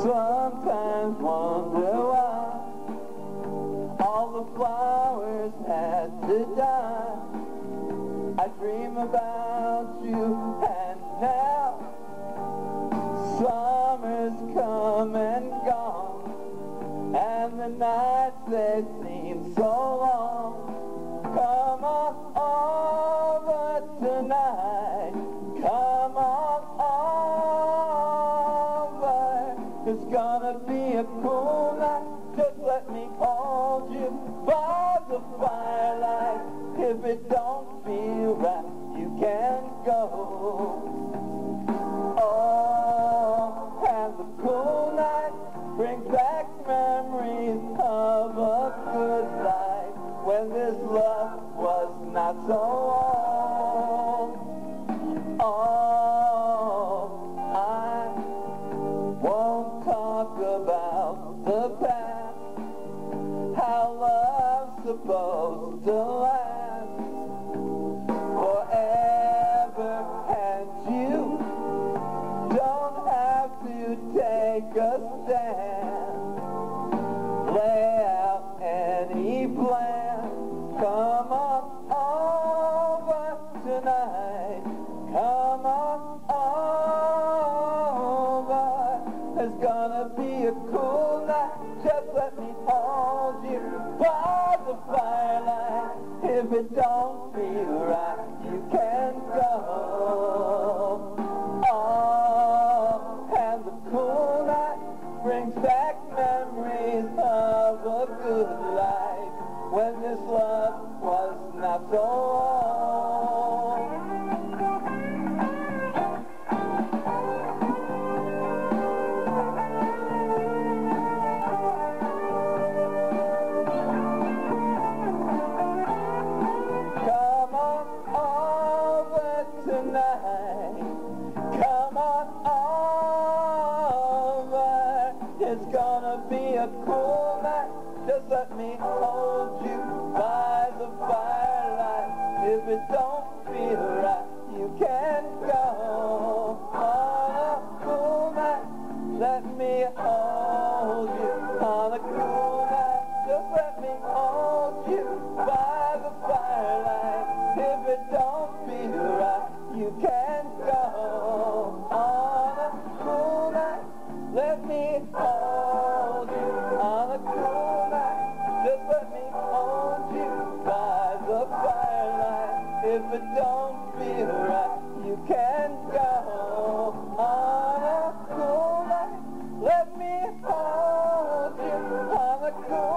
Sometimes wonder why all the flowers had to die. I dream about you, and now summer's come and gone, and the nights they seem so long. Come on over tonight, come on over. It's gonna be a cool night, just let me hold you by the firelight. If it don't feel right, you can go. Oh, and the cool night brings back memories of a good life when this love was not so old. Oh, I won't talk about the past, how love's supposed to last forever, and you don't have to take a stand, lay out any plan. Come on over tonight, come on over. There's gonna be a cool night, just let me hold you by the firelight. If it don't feel right, you can go. Oh, and the cool night brings back memories of a good life when this love was not so old. Come on over tonight, come on over. It's gonna be a cool night, just let me hold you by the firelight. If it don't feel right, you can go. On a cool night, let me hold you. On a cool night, just let me hold you by the firelight. If it don't feel right, you can go. On a cool night, let me hold you. On a cool night, just let me hold you by the firelight. If it don't feel right, you can go. On a cool night, let me hold you. On a cool